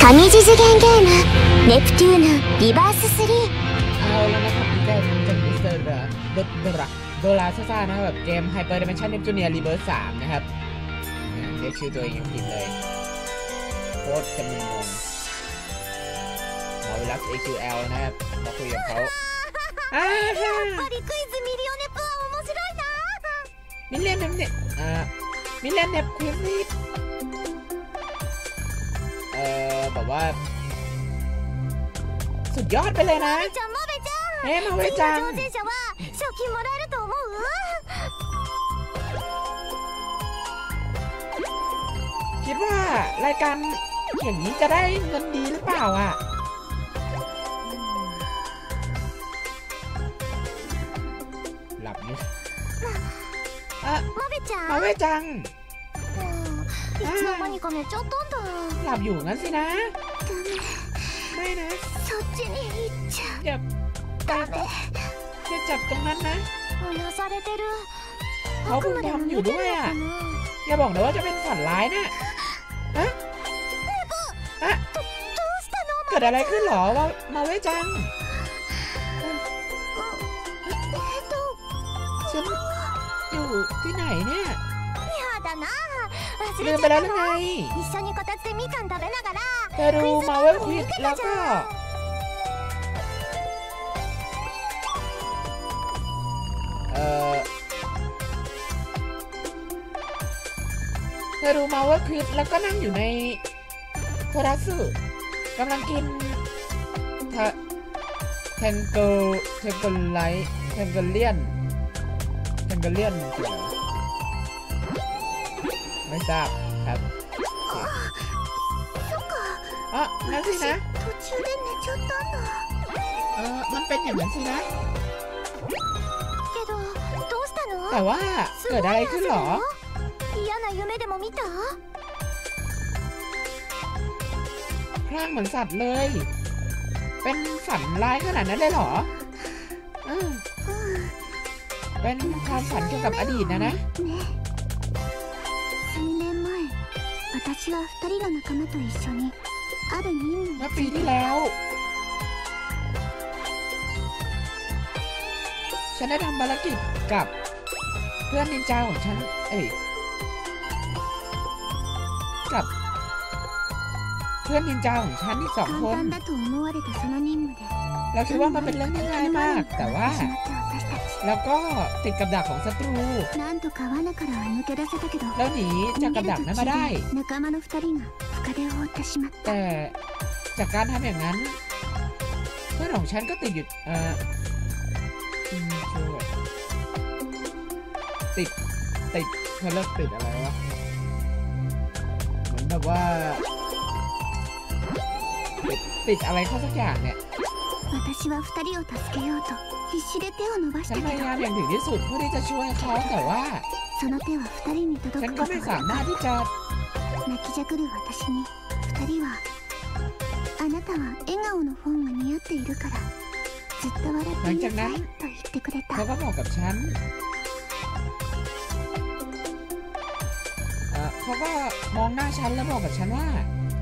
神次元ゲームネプテューヌリバース3 เอาแล้วนะครับนี่ก็จะมิสเตอร์โดราซ่านะแบบเกม Hyper Dimension Neptunia Rebirth 3นะครับเรียกชื่อตัวเองยังผิดเลยโคตรจะมึนงงมาวิลัส AQL นะครับมาคุยกับเขามิเลนเนปเนี่ยมิเลนเนปควิสนี่แบบว่าสุดยอดไปเลยนะเฮ้มาเวจังคิดว่ารายการอย่างนี้จะได้เงินดีหรือเปล่าอ่ะหลับนี่มาเวจังหลับอยู่งั้นสินะไม่นะอย่าจับตรงนั้นนะเขาคงทำอยู่ด้วยอ่ะอย่าบอกนะว่าจะเป็นฝันร้ายนะเกิดอะไรขึ้นหรอว่ามาเวจังฉันอยู่ที่ไหนเนี่ยลืมไปแล้วหรือไงเธอดูมาเวควิดแล้วก็เธอดูมาเวควิดแล้วก็นั่งอยู่ในโทรัสึกำลังกินแทงเกิลไลท์แทงเกิลเลียนไม่ทราบครับนั่นสินะมันเป็นอย่างนั้นสินะแต่ว่าเกิดอะไรขึ้นหรอพลางเหมือนสัตว์เลยเป็นฝันร้ายขนาดนั้นเลยเหรอเป็นความฝันเกี่ยวกับอดีตนะเมื่อปีที่แล้วฉันได้ทำภารกิจกับเพื่อนนินจาของฉันกับเพื่อนนินจาของฉันอีก2 คนเราคิดว่ามันเป็นเรื่องง่ายมากแต่ว่าแล้วก็ติดกับดักของศัตรูแล้วหนีจากกับดักนั้นมาได้แต่จากการทำอย่างนั้นเพื่อนของฉันก็ติดอยู่ติดเขาเลิกติดอะไรวะเหมือนแบบว่าติดอะไรเข้าสักอย่างเนี่ยฉันพยายามอย่างถึงที่สุดเพื่อที่จะช่วยเขาแต่ว่าฉันก็ไม่สามารถที่จะหลังจากนั้นเขาก็บอกกับฉันเขาก็มองหน้าฉันแล้วบอกกับฉันว่า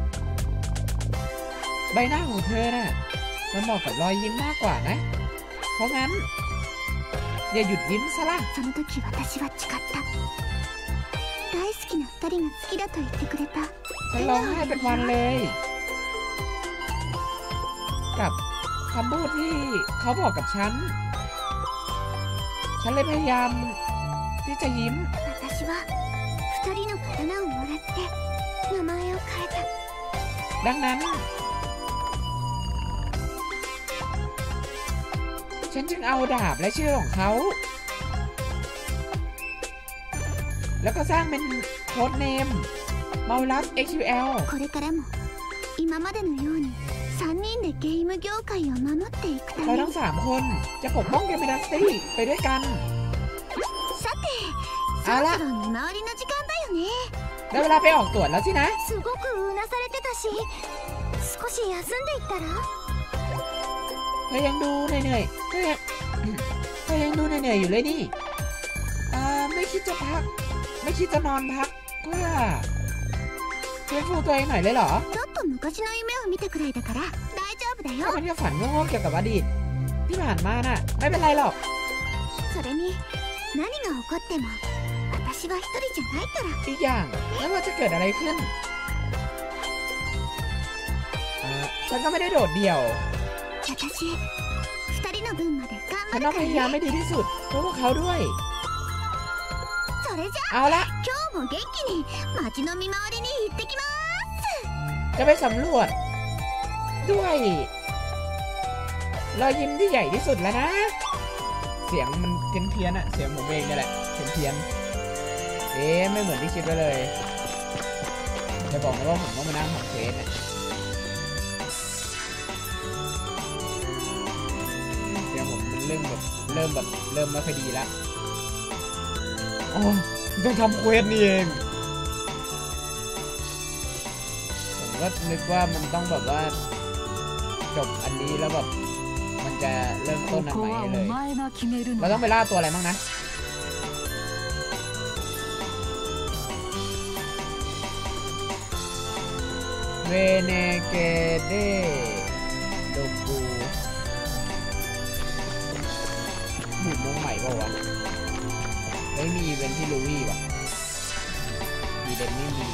ใบหน้าของเธอน่ะมันเหมาะกับรอยยิ้มมากกว่านะเพราะงั้นอย่าหยุดยิ้มซะล่ะฉันร้องไห้เป็นวันเลยกับคำพูดที่เขาบอกกับฉันเลยพยายามที่จะยิ้มดังนั้นฉันจึงเอาดาบและชื่อของเขาแล้วก็สร้างเป็นโค้ดเนมมาวิลัส AQL เราทั้ง3 คนจะปกป้องเกมอินดัสทรีไปด้วยกันเอาละได้เวลาไปออกตรวจแล้วสินะเธอยังดูเหนื่อยๆเธอยังดูเหนื่อยๆอยู่เลยนี่ไม่คิดจะนอนพักเพื่อฟื้นฟูตัวเองหน่อยเลยเหรอと昔の夢を見たくらいだから大丈夫だถ้าよมันแค่ฝันโง่ๆเกี่ยวกับอดีตที่ผ่านมาน่ะไม่เป็นไรหรอกそれに何が起こっても私は一人じゃないからอีกอย่างไม่ว่าจะเกิดอะไรขึ้นฉันก็ไม่ได้โดดเดี่ยว私二人の分まで頑ฉั張นるต้องかพらยายามねให้ดีที่สุดเพื่อพวกเขาด้วยそれじゃเอาละ今日も元気に街の見回りに行ってきますจะไปสำรวจด้วยรอยยิ้มที่ใหญ่ที่สุดแล้วนะ เสียงมันเพี้ยนๆอะเสียงผมเองนี่แหละเพี้ยนไม่เหมือนที่คิดไว้เลยจะบอกนะว่าผมต้องมานั่งทำเควสเนี่ยเสียงผมมันเริ่มไม่ค่อยดีแล้วอ๋อต้องทำเควสนี่เองผมก็นึกว่ามันต้องแบบว่าจบอันนี้แล้วแบบมันจะเริ่มต้นอันใหม่เลยเราต้องไปล่าตัวอะไรบ้างนะเวเนเกเดโดกูหมุนลงใหม่ป่าวะไม่มีอีเวนท์ที่ลูวี่ป่ะอีเวนท์ไม่มี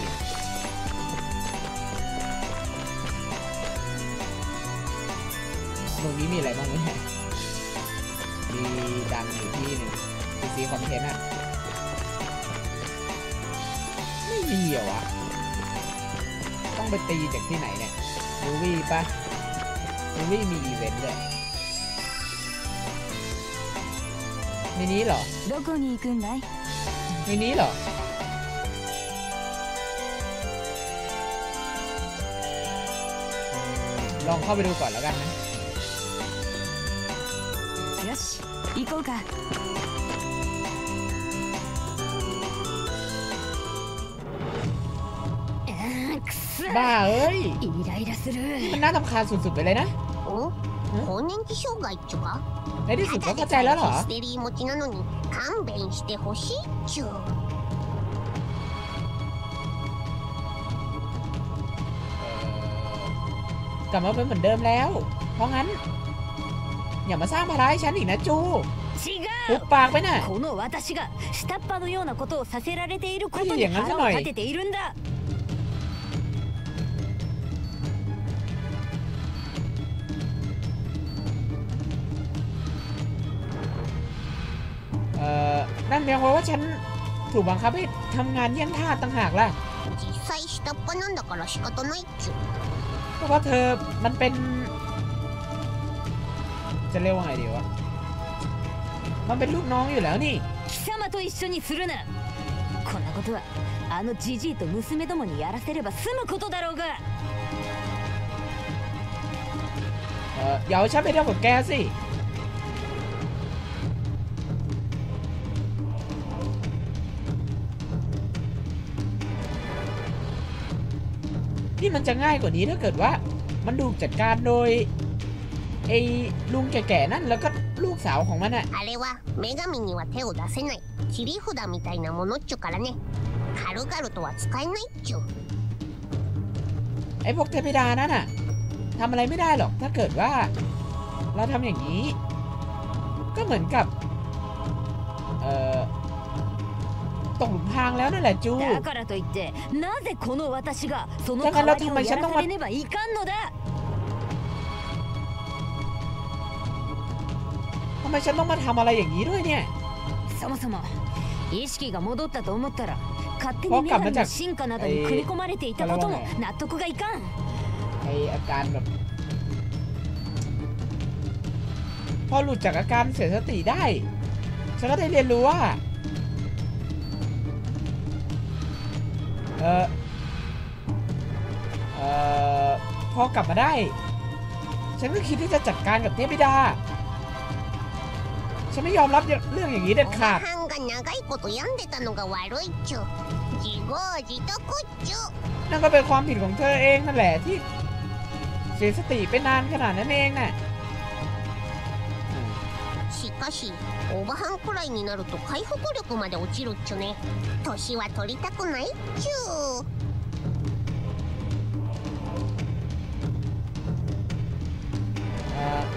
ตรงนี้มีอะไรบ้างไหมมีดันอยู่ที่หนึ่งซีคอนเทนต์อะไม่มีเหรอวะต้องไปตีจากที่ไหนเนี่ยมูวี่ปะมูวี่มีอีเวนต์ด้วยในนี้เหรอในนี้เหรอลองเข้าไปดูก่อนแล้วกันนะよし行こうかบ้าเอ้ยイライラするมันน่ารำคาญสุดๆไปเลยนะお更年期障害っちゅかในที่สุดก็เข้าใจแล้วเหรอヒステリー持ちなのに勘弁してほしいっちゅกลับมาเป็นเหมือนเดิมแล้วเพราะงั้นอย่ามาสร้างภาระให้ฉันอีกนะจูหุบปากไปน่ะこの私が下っ端のようなことをさせられていることに腹を立てているんだนั่นหมายความว่าฉันถูกบังคับให้ทำงานเยี่ยงทาสต่างหากล่ะ実際下っ端なんだから仕方ないっちゅเพราะว่าเธอมันเป็นจะเรียกว่าไงดีวะมันเป็นลูกน้องอยู่แล้วนี่貴様と一緒にするなこんなことはあのジジイと娘どもにやらせれば済むことだろうがอย่าเอาฉันไปเท่ากับแกสินี่มันจะง่ายกว่านี้ถ้าเกิดว่ามันถูกจัดการโดยไอ้ลุงแก่ๆนั่นแล้วก็ลูกสาวของมันอะあれは女神には手を出せない切り札みたいなものっちゅからね軽々とは使えないっちゅไอ้พวกเทพธิดานั่นอะทำอะไรไม่ได้หรอกถ้าเกิดว่าเราทำอย่างนี้ก็เหมือนกับตกหลุมพรางแล้วนั่นแหละจูだからといってなぜこの私がその代わりをやらされねばいかんのだทำไมฉันต้องมาทำอะไรอย่างนี้ด้วยเนี่ยそもそも意識が戻ったと思ったら勝手に女神の進化などに組み込まれていたことも納得がいかんไออาการแบบพอหลุดจากอาการเสียสติได้ฉันก็ได้เรียนรู้ว่าพอกลับมาได้ฉันก็คิดที่จะจัดการกับเทพธิดาฉันไม่ยอมรับเรื่องอย่างนี้เด็ดขาดนั่นก็เป็นความผิดของเธอเองนั่นแหละที่เสียสติไปนานขนาดนั้นเองน่ะしかしおばはんくらいになると回復力まで落ちるっちゅね年は取りたくないっちゅ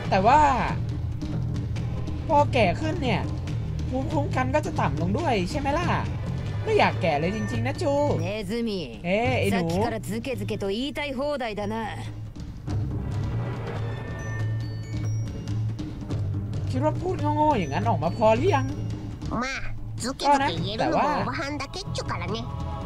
แต่ว่าพอแก่ขึ้นเนี่ยภูมิคุ้มกันก็จะต่ำลงด้วยใช่ไหมล่ะไม่อยากแก่เลยจริงๆนะจูネズミไอ้หนูさっきからズケズケと言いたい放題だなคิดว่าพูดโง่ๆอย่างนั้นออกมาพอหรือยังまあズケズケ言えるのもおばはんだけっちゅからね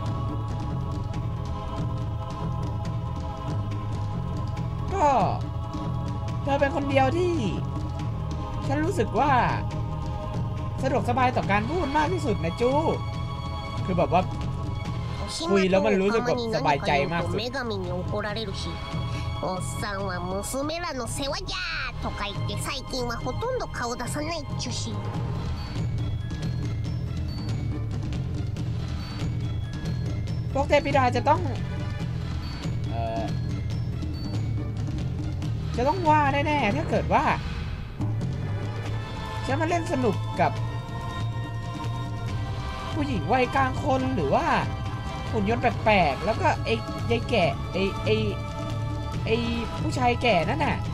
ก็เธอเป็นคนเดียวที่ฉันรู้สึกว่าสะดวกสบายต่อการพูดมากที่สุดนะจูคือแบบว่าคุยแล้วมันรู้สึกแบบสบายใจมากสุด女神に怒られるしおっさんは娘らの世話じゃとか言って最近はほとんど顔出さないっちゅしพวกเทพธิดาจะต้องว่าแน่ๆถ้าเกิดว่าฉันมาเล่นสนุกกับผู้หญิงวัยกลางคนหรือว่าหุ่นยนต์แปลกๆแล้วก็ไอ้ยายแก่ไอ้ผู้ชายแก่นั่นน่ะ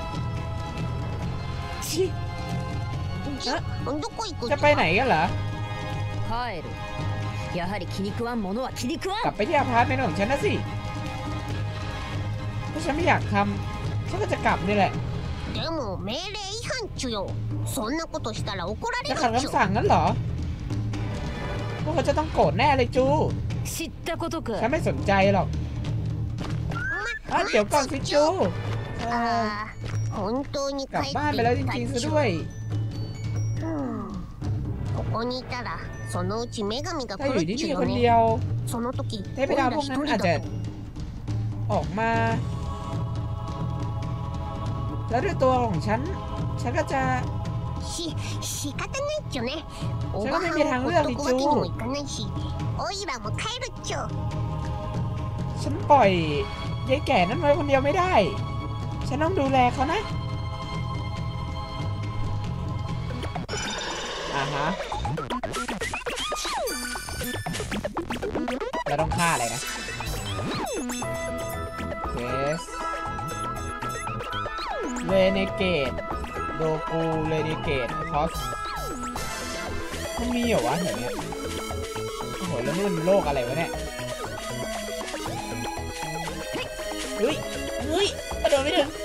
ชิจะไปไหนกันเหรอ帰るやはり気に食わんものは気に食わんกลับไปที่อพาร์ตเมนต์ของฉันนะสิถ้าฉันไม่อยากทำฉันก็จะกลับนี่แหละでも命令違反っちゅよそんなことしたら怒られるっちゅจะขัดคำสั่งงั้นเหรอพวกเขาจะต้องโกรธแน่เลยจู知ったことかฉันไม่สนใจหรอกเดี๋ยวก่อนสิจูกลับบ้านไปแล้วจริงๆซะด้วยここにいたらそのうち女神が来るっちゅよねその時เทพดาพวกนั้นอาจจะออกมาแล้วด้วยตัวของฉันก็จะ仕方ないっちゅねおばはんをほっとくわけにもいかないしおいらも帰るっちゅฉันปล่อยยายแก่นั้นไว้คนเดียวไม่ได้ฉันต้องดูแลเขานะฮะเราต้องฆ่าอะไรนะเควสเรเนเกตโดกูเรเนเกตคอสมันมีเหรอวะอย่างเงี้ยโอ้โหแล้วนี่มันโลกอะไรวะเนี่ยเฮ้ยกระโดดไม่ถึง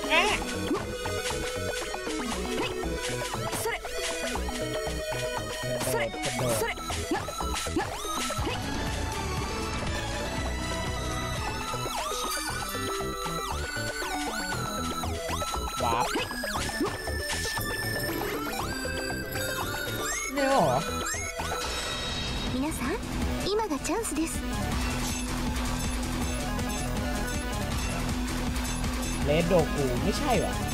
วาร์ปเนี่ยเหรอ皆さん今がチャンスですเลดโดกูไม่ใช่หรอ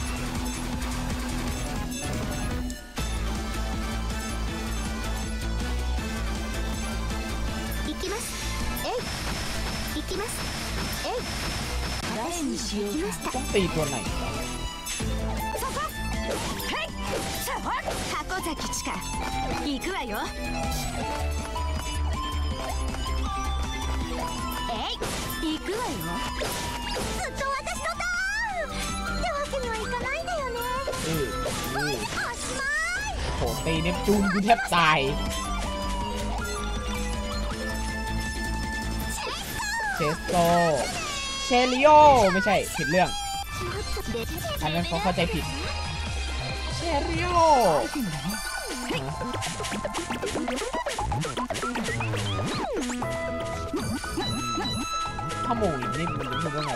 行きますえい行きますえい誰にしようかต้องตีตัวไหน箱崎千佳行くわよえい行くわよずっと私のターンってわけにはいかないんだよねおしまいโหตีเนปจูนกูแทบตายเชสโตเชลิโอไม่ใช่ผิดเรื่องอันนั้นเขาเข้าใจผิดเชลิโอข้าวหมูอย่างนี้มันรู้สึกว่าไง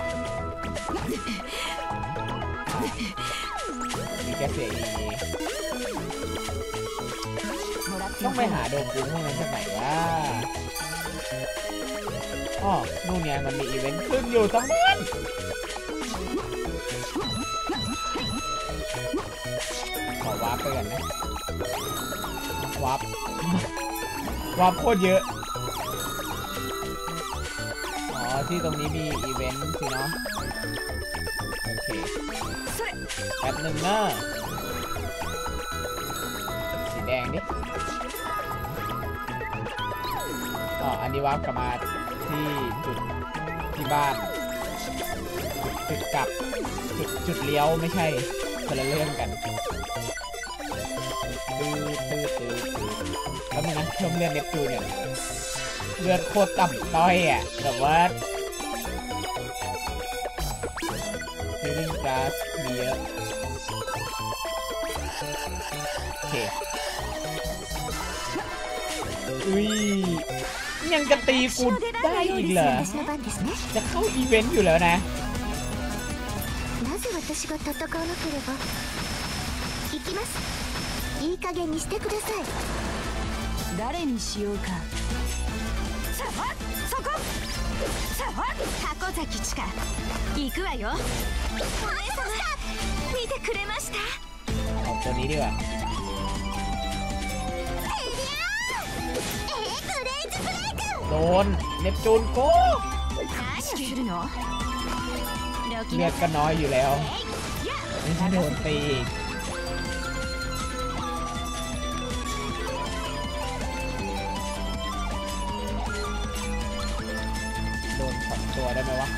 มีแค่เสียอีต้องไปหาโดมกูพวกนั้นจากไหนวะอ๋อนู่นไงมันมีอีเวนต์ขึ้นอยู่ตรงนั้นขอวาร์ปไปกันนะวาร์ปโคตรเยอะอ๋อที่ตรงนี้มีอีเวนต์สิเนาะโอเคแป๊บนึงนะสีแดงดิอ๋ออันนี้วาร์ปกลับมาที่จุดที่บ้านจุดกลับจุดเลี้ยวไม่ใช่คนละเรื่องกันแล้วมันนะเพิ่มเลือดเนปจูนเนี่ยเลือดโคตรต่ำต้อยอ่ะแต่ว่าฮิลลิ่งกลาสมีเยอะโอเคอุ้ยยังจะตีกูได้อีกเหรอจะเข้าอีเวนต์อยู่แล้วนะなぜ私が戦わなければ行きますいい加減にしてください誰にしようかさあそこさあ箱崎千佳行くわよお姉様見てくれましたเอาตัวนี้ดีกว่าโดนเนปจูนโก้เลือดก็น้อยอยู่แล้วนี่ถ้าโดนตีโดน2 ตัวได้ไหมวะ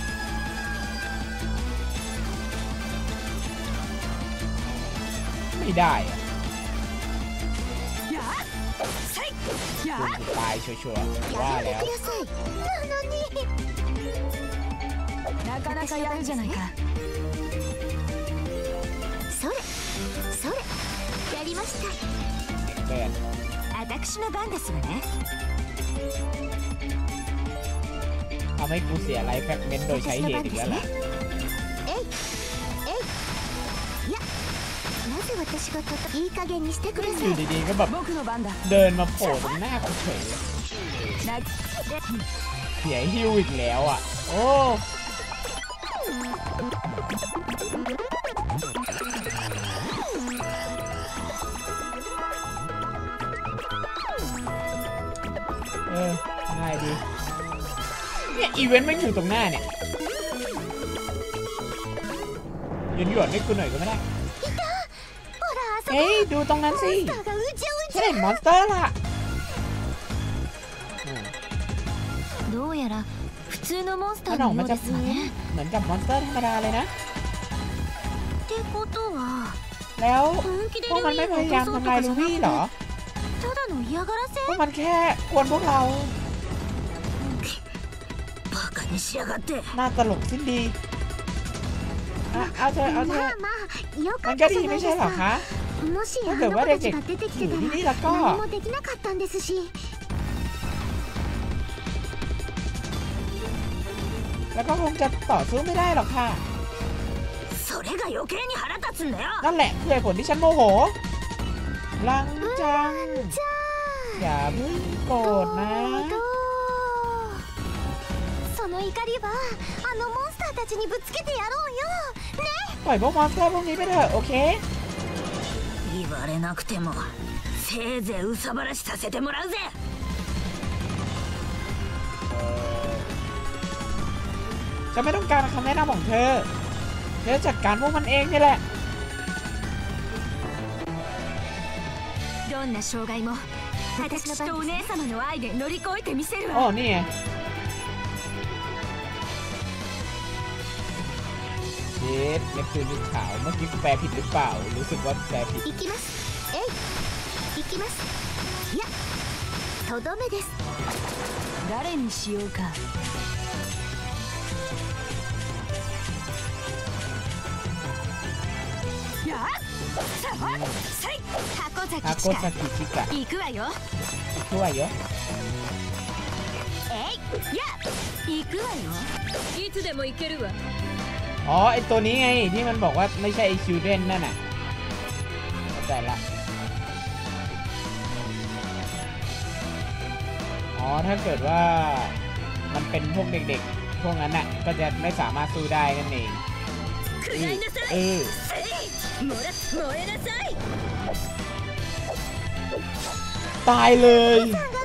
ไม่ได้อะตายชัวร์ๆว่าแล้วなかなかやるじゃないかそれそれやりましたเปิด私の番ですわねทำให้กูเสียไลฟ์แฟกเมนต์โดยใช้เหตุอีกแล้วล่ะいい加減にしてくださいอยู่ดีๆก็แบบเดินมาโผล่ตรงหน้ากูเฉยเสียฮิวอีกแล้วอ่ะโอ้ง่ายดีเนี่ยอีเวนต์มันอยู่ตรงหน้าเนี่ยหยวนให้กูหน่อยก็ไม่ได้เฮ้ยดูตรงนั้นสิฉันเห็นมอนสเตอร์ล่ะどうやら普通のモンスターのようですわねเหมือนกับมอนสเตอร์ธรรมดาเลยนะってことはแล้วพวกมันไม่พยายามทำลายลูวี่เหรอพวกมันแค่กวนพวกเราน่าตลกสิ้นดีเอาเถอะมันก็ดีไม่ใช่เหรอคะถ้าเกิดว่าเด็กๆอยู่ที่นี่แล้วก็แล้วก็คงจะต่อสู้ไม่ได้หรอกค่ะนั่นแหละคือเหตุผลที่ฉันโมโหลังจังอย่าเพิ่งโกรธนะปล่อยพวกมอนสเตอร์พวกนี้ไปเถอะโอเค言われなくてもせいぜい憂さ晴らしさせてもらうぜฉันไม่ต้องการคำแนะนำของเธอจัดการพวกมันเองนี่แหละどんな障害も私とお姉様の愛で乗り越えてみせるわอ๋อนี่ไงเนปจูนขาวเมื่อกี้กูแปลผิดหรือเปล่ารู้สึกว่าแปลผิดいやとどめです誰にしようかやっさあさい箱崎千佳行くわよいや行くわよいつでも行けるわอ๋อไอตัวนี้ไงที่มันบอกว่าไม่ใช่ไอชิลเดนนั่นน่ะเข้าใจละอ๋อถ้าเกิดว่ามันเป็นพวกเด็กๆพวกนั้นน่ะก็จะไม่สามารถสู้ได้นั่นเองตายเลย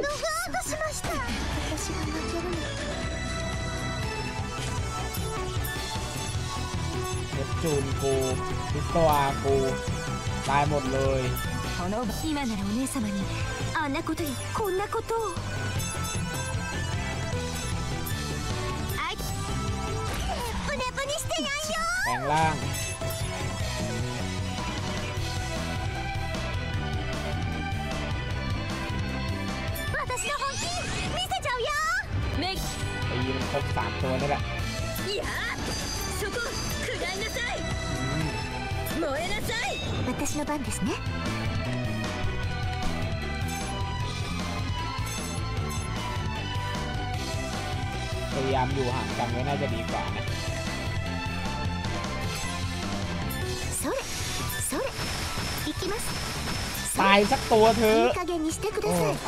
จูนกูดิสโตอากูตายหมดเลย今ならお姉様にあんなことやこんなことをプネプにしてやんよแปลงร่างครบ3ตัวนี่แหละいやそこくらいなさい燃えなさい私の番ですねพยายามอยู่ห่างกันไว้น่าจะดีกว่านะそれそれ行きますตายสักตัวเถอะいい加減にしてください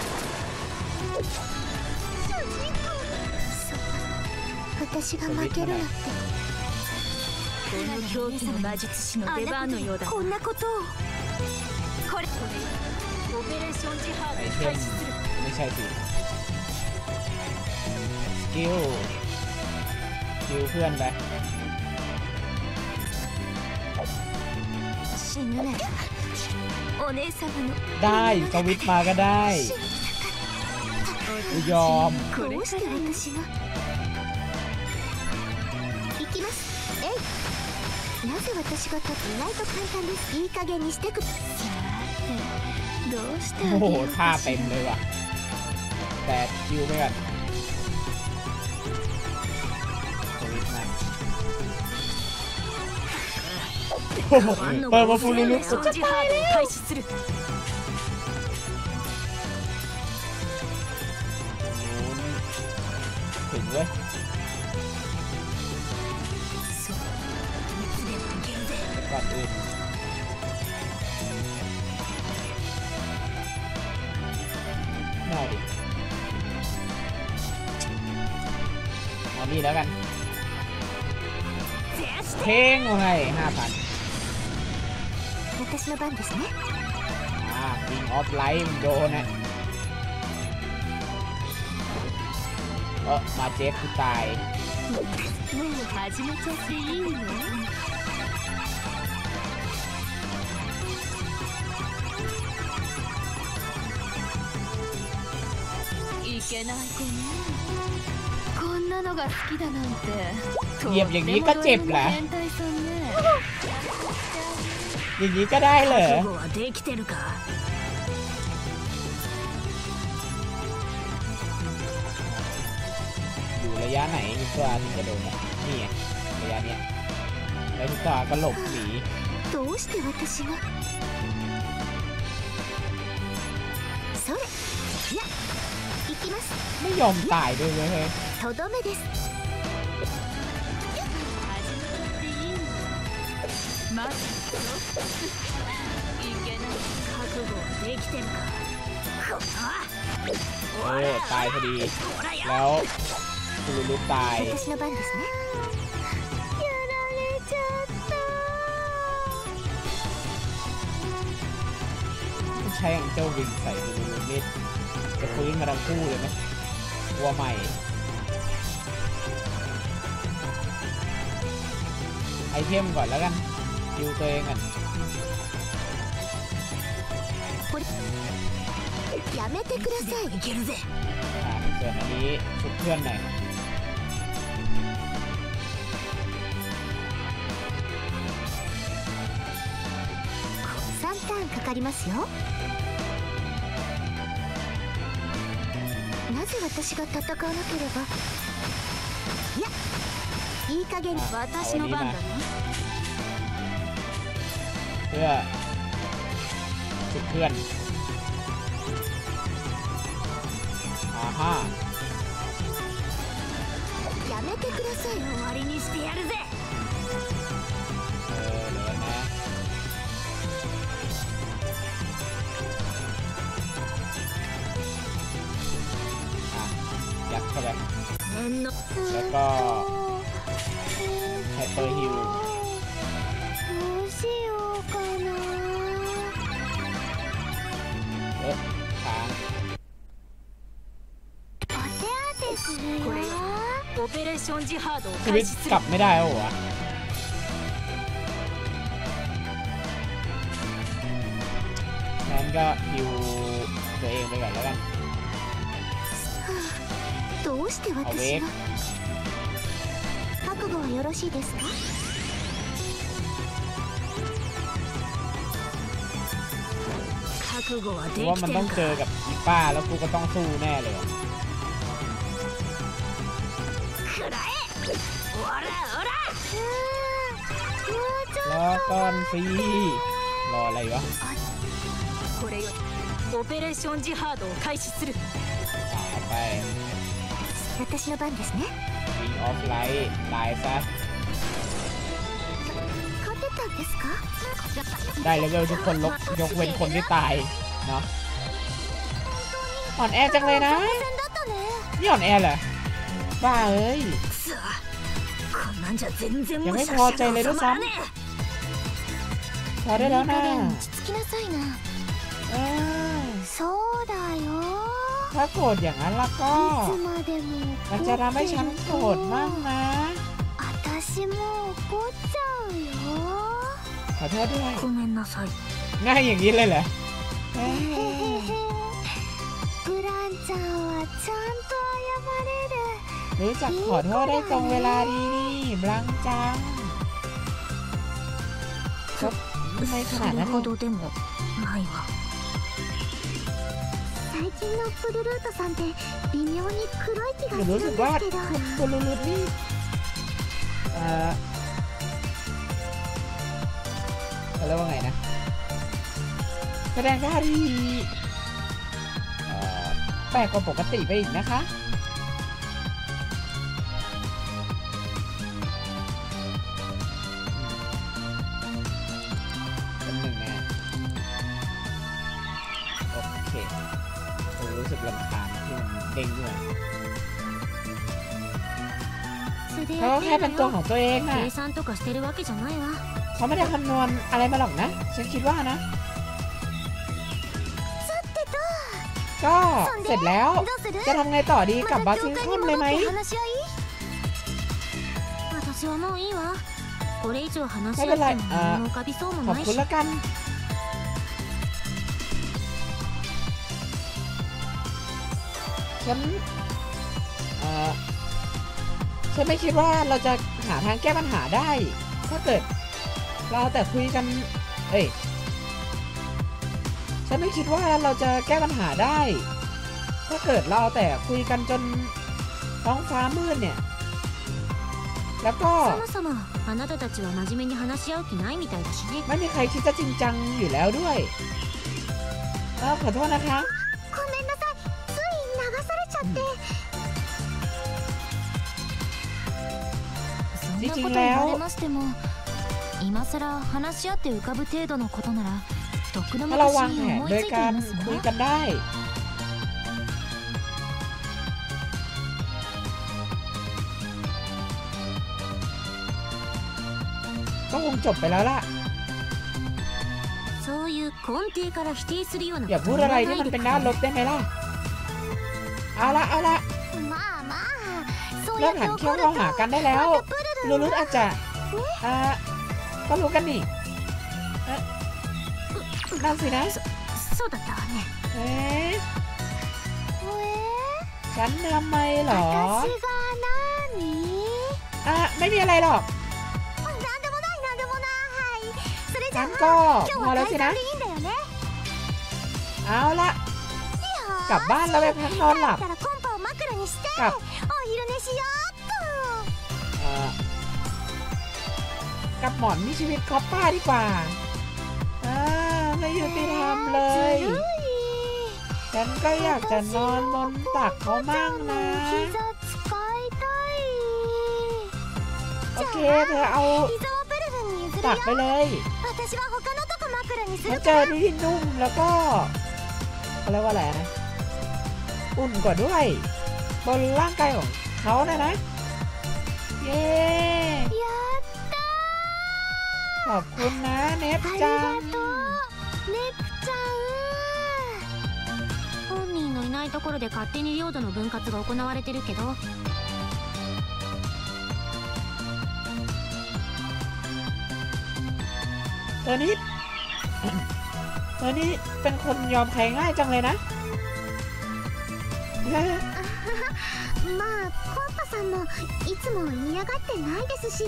私が負けるなんてこの狂気の魔術師の出番のようだこんなことをこれオペレーションジハード開始するไม่ใช่สิสกิลเพื่อนไป死ぬねお姉様のได้สวิตมาก็ได้ยอมどうして私が行きますえいなぜ私が立つ意外と簡単ですいい加減にしてくさてどうしてあげようかしらโอ้โหท่าเต็มเลยว่ะแต่คิวไปก่อนสวิตมาเปิดมาฟูลุลุสุดจะตายแล้วถึงเว้ยก่อนอื่นน่าดิเอานี่แล้วกันเท่งให้ 5,000 私の番ですねวิงออฟไลท์โดนนะมาเจ็บกูตายもう始めちゃっていいのいけない子ねこんなのが好きだなんてเหยียบอย่างนี้ก็เจ็บเหรออย่างนี้ก็ได้เหรออยู่ระยะไหนทุกตัวถึงจะโดนนะนี่ไงระยะเนี้ยแล้วทุกตัวก็หลบหนีどうして私がそれいや行きますไม่ยอมตายด้วยเว้ยとどめですまずいけない覚悟はできてるかตายพอดีแล้วฟูลุตาย私の番ですねやられちゃったใช้อย่างเจ้าวิงใส่ฟูลุนี่จะฟื้นมาทั้งคู่เลยไหมตัวใหม่ไอเทมก่อนแล้วกันคิวตัวเองกันやめてくださいいけるぜส่วนอันนี้ชุบเพื่อนหน่อย 3ターンかかりますよなぜ私が戦わなければいやいい加減私の番だねเพื่อชุบเพื่อนやめてください終わりにしてやるぜเดี๋ยวนะยัดเข้าไปแล้วก็ไฮเปอร์ฮิลค้างオペレーションジハードをชีวิตกลับไม่ได้เหรอวะงั้นก็ฮิวตัวเองไปก่อนแล้วกันどうして私が覚悟はよろしいですか覚悟はできてるかว่ามันต้องเจอกับอีป้าแล้วกูก็ต้องสู้แน่เลยรอก่อนสิรออะไรวะこれよりオペレーションジハードを開始するไป私の番ですね Ring of Light ตายซะ勝てたんですかได้เลเวลทุกคนยกเว้นคนที่ตายเนาะอ่อนแอจังเลยนะนี่อ่อนแอเหรอบ้าเอ้ยยังไม่พอใจเลยด้วยซ้ำพอได้แล้วนะถ้าโกรธอย่างนั้นแล้วก็มันจะทำให้ฉันโกรธมากนะขอโทษด้วยง่ายอย่างนี้เลยเหรอรู้จักขอโทษได้ตรงเวลาดีนี่บลังจังครับไม่ขนาดนั้นรู้สึกว่าคุณบลูรูทนี่เขาเรียกว่าไงนะแสดงท่าทีแปลกกว่าปกติไปอีกนะคะเป็นหนึ่งนะโอเคผมรู้สึกรำคาญที่มันเด้งด้วยเขาแค่เป็นตัวของตัวเองนะเขาไม่ได้คำนวณอะไรมาหรอกนะฉันคิดว่านะก็เสร็จแล้วจะทำไงต่อดีกับบาซิลคอนเลยไหมไม่เป็นไรขอบคุณละกันฉันไม่คิดว่าเราจะหาทางแก้ปัญหาได้ถ้าเกิดเราแต่คุยกันฉันไม่คิดว่าเราจะแก้ปัญหาได้ถ้าเกิดเราแต่คุยกันจนท้องฟ้ามืดเนี่ยแล้วก็ไม่มีใครคิดจะจริงจังอยู่แล้วด้วยขอโทษนะคะจริงๆแล้วถ้าเราวางแผนโดยการคุยกันได้ก็คงจบไปแล้วล่ะอย่าพูดอะไรที่มันเป็นด้านลบได้ไหมล่ะเอาละเริ่มหันเขี้ยวเข้าหากันได้แล้วลูรุอาจจะก็รู้กันนี่นั่นสินะฉันทำไมหรอไม่มีอะไรหรอกฉันก็พอแล้วสินะเอาละกลับบ้านแล้วไปพักนอนหลับกับหมอนมีชีวิตคอปป้าดีกว่าไม่ยุติธรรมเลยฉันก็อยากจะนอนบนตักเขามั่งนะโอเคเธอเอาตักไปเลยแล้วเจอที่นุ่มแล้วก็อะไรว่าอะไรนะอุ่นกว่าด้วยบนร่างกายของเขานะเย้ขอบคุณนะเนฟจัง本人のいないところで勝手に領土の分割が行われてるけどตัวนี้เป็นคนยอมแพ้ง่ายจังเลยนะまあコンパさんもいつも嫌がってないですし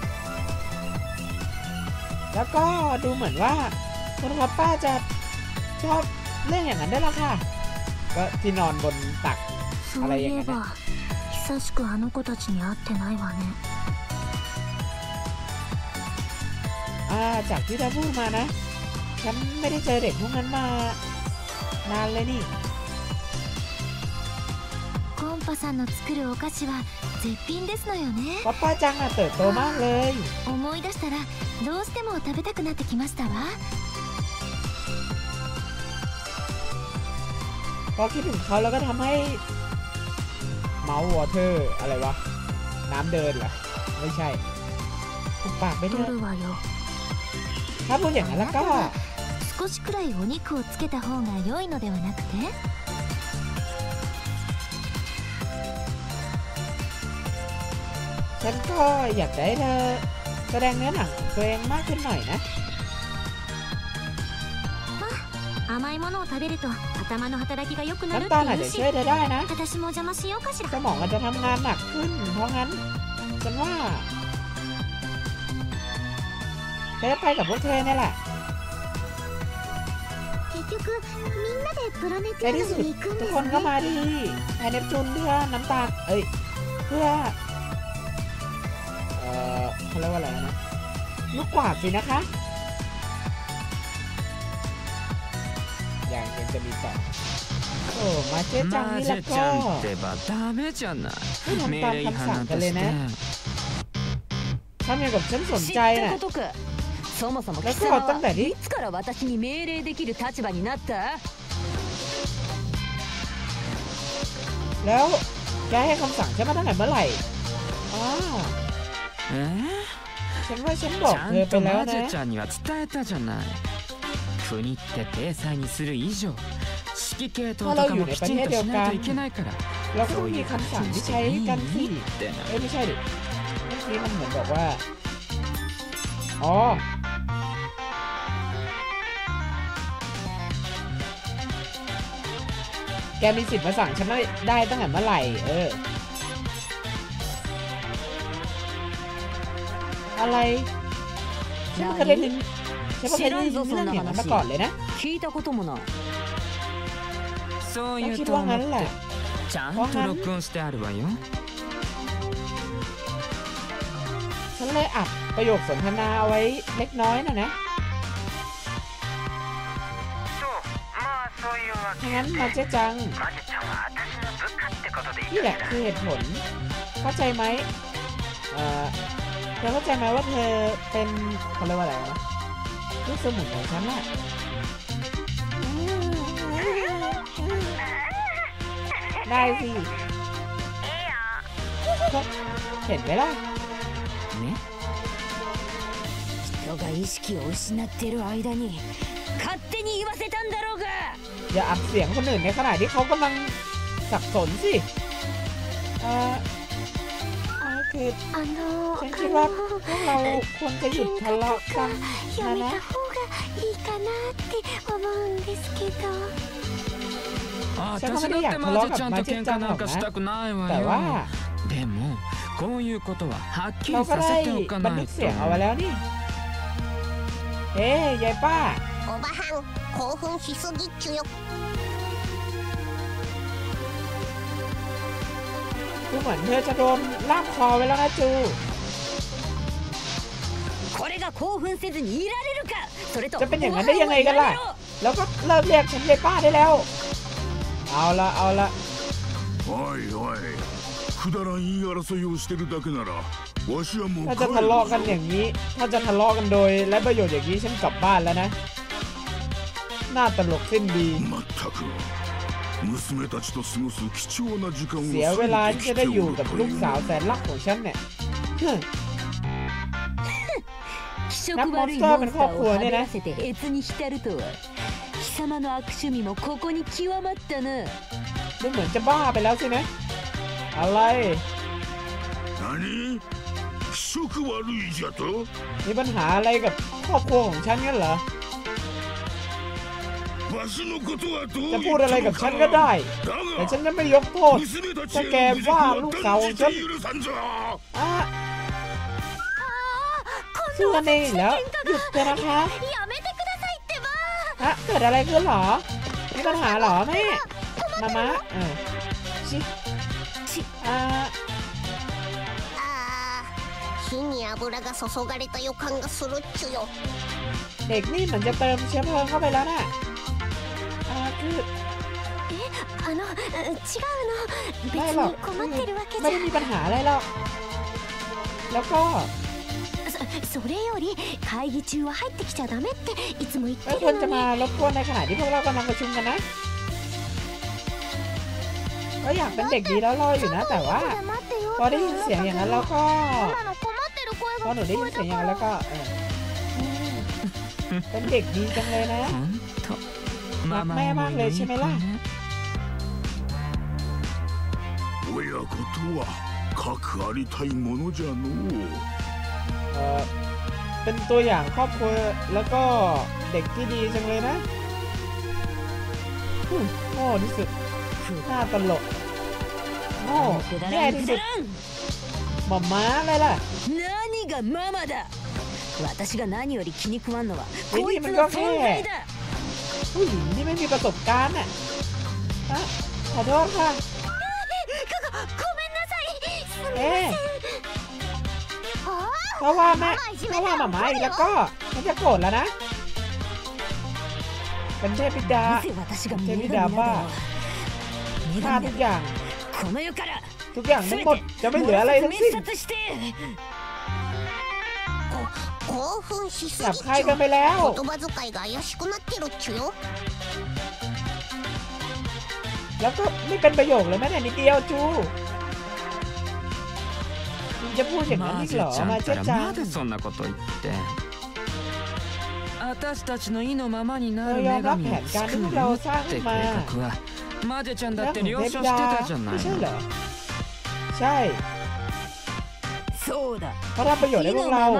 แล้วก็ดูเหมือนว่าคุณคอปป้าจะชอบเรื่องอย่างนั้นได้ละค่ะก็ที่นอนบนตักอะไรอย่างนั้น久しくあの子たちに会ってないわね。 จากที่เราพูดมานะฉันไม่ได้เจอเด็กพวกนั้นมานานเลยนี่コンパさんの作るお菓子は絶品ですのよね。 ป๊อปป้าจังเติบโตมากเลย思い出したらどうしても食べたくなってきましたわ。 พอคิดถึงเขาแล้วก็ทำให้เมาส์วอเตอร์อะไรวะน้ำเดินเหรอไม่ใช่ถูกปากไปเถอะถ้าพูดอย่างนั้นแล้วก็少しくらいお肉をつけた方が良いのではなくてฉันก็อยากได้เธอแสดงเนื้อหนังของตัวเองมากขึ้นหน่อยนะ甘いものを食べると頭の働きが良くなるって言うし、私も邪魔しようかしら。 สมองอาจจะทำงานหนักขึ้นเพราะงั้นฉันว่าจะไปกับพวกเธอเนี่ยแหละในที่สุดทุกคนก็มาที่ไอเนปจูนเพื่อน้ำตาลเพื่อเขาเรียกว่าอะไรนะลูกกวาดสินะคะอย่างยังจะมีต่อโอ้มาเจ๊จังนี่แล้วก็ไม่ทำตามคำสั่งกันเลยนะทำอย่างกับฉันสนใจน่ะแล้วก็ตั้งแต่ที่แล้วแกให้คำสั่งฉันมาตั้งแต่เมื่อไหร่ฉันว่าฉันบอกเธอไปแล้วนะถ้าเราอยู่ในประเทศเดียวกันเราก็ต้องมีคำสั่งที่ใช้กันสิไม่ใช่ดิเมื่อกี้มันเหมือนบอกว่าแกมีสิทธิ์มาสั่งฉันได้ตั้งแต่เมื่อไหร่อะไรฉันไม่เคยได้ยินเรื่องอย่างนั้นมาก่อนเลยนะต้องคิดว่างั้นแหละเพราะงั้นฉันเลยอัดประโยคสนทนาเอาไว้เล็กน้อยนะงั้นมาเจ๊จังนี่แหละคือเหตุผลเข้าใจไหมเธอเข้าใจไหมว่าเธอเป็นเขาเรียกว่าอะไรนะลูกสมุนของฉันน่ะได้สิเห็นไหมล่ะ人が意識を失っている間に勝手に言わせたんだろうがอย่าอัดเสียงคนอื่นในขณะที่เขากำลังสับสนสิคือฉันคิดว่าพวกเราควรจะหยุดทะเลาะกันนะฉันก็ไม่ได้อยากทะเลาะกับมาจิจังหรอกนะแต่ว่าเราก็ได้บันทึกเสียงเอาไว้แล้วนี่ยายป้าおばはん興奮しすぎっちゅよดูเหมือนเธอจะโดนล่ามคอไว้แล้วนะจูจะเป็นอย่างนั้นได้ยังไงกันล่ะแล้วก็เลิกเรียกฉันยายป้าได้แล้วเอาละถ้าจะทะเลาะกันอย่างนี้ถ้าจะทะเลาะกันโดยและประโยชน์อย่างนี้ฉันกลับบ้านแล้วนะน่าตลกสิ้นดีเสียเวลาที่จะได้อยู่กับลูกสาวแสนรักของฉันเนี่ยนับมอนสเตอร์เป็นครอบครัวเนี่ยนะดูเหมือนจะบ้าไปแล้วสินะอะไรมีปัญหาอะไรกับครอบครัวของฉันงั้นเหรอจะพูดอะไรกับฉันก็ได้แต่ฉันจะไม่ยกโทษถ้าแกว่าลูกสาวของฉันสู้กันเองแล้วหยุดเถอะนะคะเกิดอะไรขึ้นหรอมีปัญหาหรอแม่มามะชิ火に油が注がれた予感がするっちゅよ。 เด็กนี่เหมือนจะเติมเชื้อเพลิงเข้าไปแล้วน่ะคือ違うの別に困ってるわけじゃไม่ได้มีปัญหาอะไรหรอกแล้วก็それより会議中は入ってきちゃダメっていつも言ってるのに。 คนจะมารบกวนในขณะที่พวกเรากำลังประชุมกันนะก็อยากเป็นเด็กดีแล้วรออยู่นะแต่ว่าพอได้ยินเสียงอย่างนั้นแล้วก็พอหนูได้ยินเสียงอย่างนั้นแล้วก็เป็นเด็กดีจังเลยนะรักแม่มากเลยใช่ไหมล่ะ親子とはかくありたいものじゃのเป็นตัวอย่างครอบครัวแล้วก็เด็กที่ดีจังเลยนะโง่ที่สุดหน้าตลกโง่แย่ที่สุดหม่อม้าอะไรล่ะ何がママだ私が何より気に食わんのはこいつの存在だผู้หญิงที่ไม่มีประสบการณ์น่ะขอโทษค่ะごめんなさいเพราะว่าหม่าม้าอีกแล้วก็มันจะโกรธแล้วนะเป็นเทพธิดาบ้าฆ่าทุกอย่างทั้งหมดจะไม่เหลืออะไรทั้งสิ้นจับใครกันไปแล้วแล้วก็ไม่เป็นประโยคเลยแม้แต่นิดเดียวจูจะพูดอย่างนั้นอีกเหรอมาเจ๊จัง私たちの意のままになる女神を作るって計画はマジェちゃんだって了承してたじゃないのใช่そうだเขาทำประโยชน์ให้พวกเรา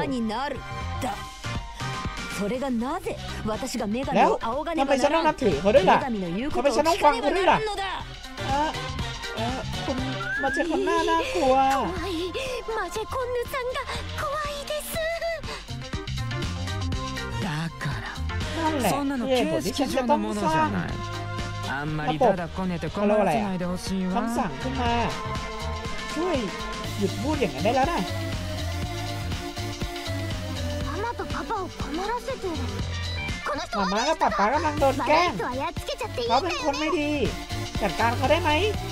それがなぜ私が女神แล้วを仰がねทำไมばฉันならんต้องนับถือเขาด้วยล่ะ女神の言うこทำไมとをฉันต้องฟัง聞かねเขาด้วยล่ะばならんのだคุณมาเจอคนหน้ากลัว怖いマジェコンヌさんが怖いですだからนั่นแหละそんなのเหตุผล形ที่ฉัน式จะ上ต้のองものสじร้างゃないあんまりだだこねて困らせないでほしいわคำสั่งขึ้นมาช่วยหยุดพูดอย่างนั้นได้แล้วนะママとパパを困らせてるこの人หม่าม้ากับป๊ากำลังโดนแกล้งเขาเป็นคนไม่ดีจัดการเขาได้ไหม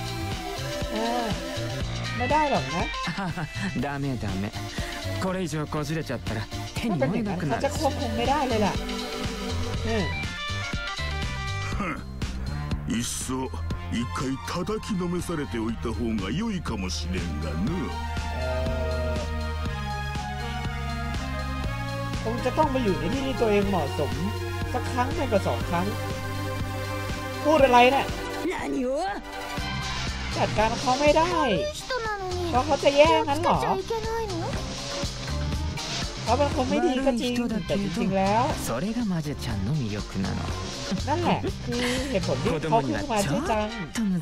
ไม่ได้หรอกนะダメダメこれ以上こじれちゃったら手に負えなくなるเขาจะควบคุมไม่ได้เลยล่ะいっそ一回叩きのめされておいた方が良いかもしれんがなคงจะต้องไปอยู่ในที่ที่ตัวเองเหมาะสมสักครั้งไม่ก็2 ครั้งพูดอะไรเนี่ยจัดการเขาไม่ได้เพราะเขาจะแย่งั้นเหรอเขาเป็นคนไม่ดีก็จริงแต่จริงๆแล้วนั่นแหละคือเหตุผลที่เขาขึ้นมาเจ๊จัง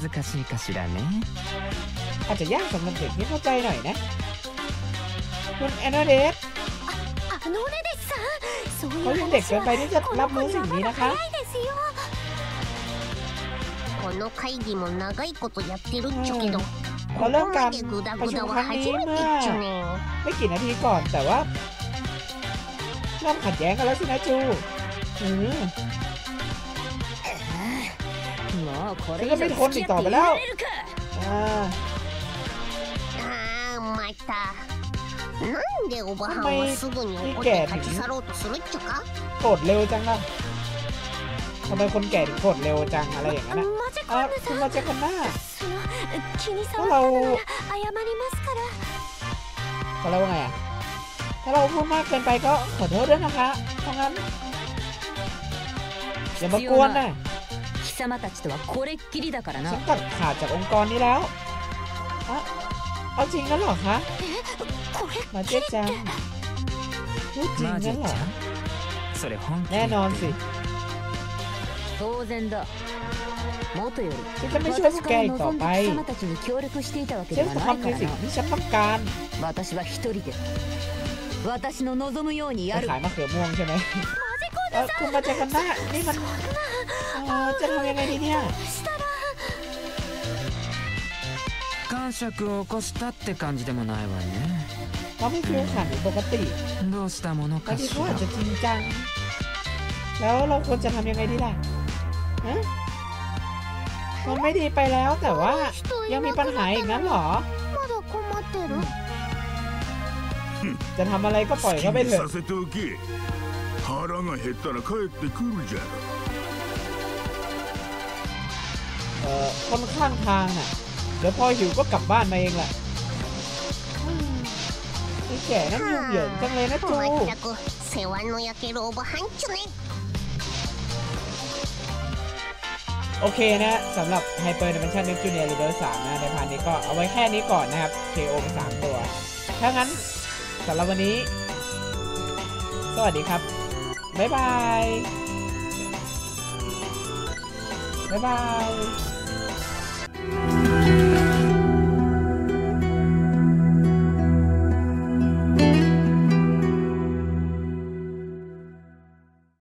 อาจจะยากสำหรับเด็กที่เข้าใจหน่อยนะคุณแอนนาเดสเขายังเด็กเกินไปที่จะรับรู้สิ่งนี้นะคะこの会議も長いことやってるっちゅけどเราเริ่มการประชุมครั้งนี้เมื่อไม่กี่นาทีก่อนแต่ว่าเริ่มขัดแย้งกันแล้วสินะจูฉันก็ไม่ทนอีกต่อไปแล้วまたなんでおばはんはすぐに怒って立ち去ろうとするっちゅかโกรธเร็วจังล่ะทำไมคนแก่ถึงโกรธเร็วจังอะไรอย่างนั้นคุณมาเจอคนหน้าถ้าเราว่าไงถ้าเราพูดมากเกินไปก็ขอโทษด้วยนะคะเพราะงั้นอย่ามากวนนะฉันตัดขาดจากองค์กรนี้แล้วเอาจริงงั้นเหรอคะมาเจ๊จังพูดจริงงั้นเหรอแน่นอนสิ当然だもとよりฉันจะไม่ช่วยพวกแกอีกต่อไปฉันจะทำในสิ่งที่ฉันต้องการ私は一人で私の望むようにやるขายมะเขือม่วงใช่ไหมคุณมาเจอกันหน้านี่มันจะทำยังไงดีเนี่ย感癪を起こしたって感じでもないわね。 เขาไม่ฟิลขันปกติどうしたものบางかทีしเขาอาจらจะจริงจังแล้วเราควรจะทำยังไงดีล่ะฮะมันไม่ดีไปแล้วแต่ว่ายังมีปัญหาอีกนั้นเหรอまだ困ってるจะทำอะไรก็ปล่อยเขาไปเถอะさせておけ。腹が減ったら帰ってくるじゃろ。 ค่อนข้างทางน่ะเดี๋ยวพอหิวก็กลับบ้านมาเองแหละไอ้แก่นั่นยุ่งเหยิงจังเลยนะจูまったく世話の焼けるおばはんちゅね。 โอเคนะสำหรับ Hyper Dimension Neptune Rebirth 3 นะในพาร์ทนี้ก็เอาไว้แค่นี้ก่อนนะครับ KO ไป3 ตัว ถ้างั้นสำหรับวันนี้ สวัสดีครับ บ๊ายบาย บ๊ายบาย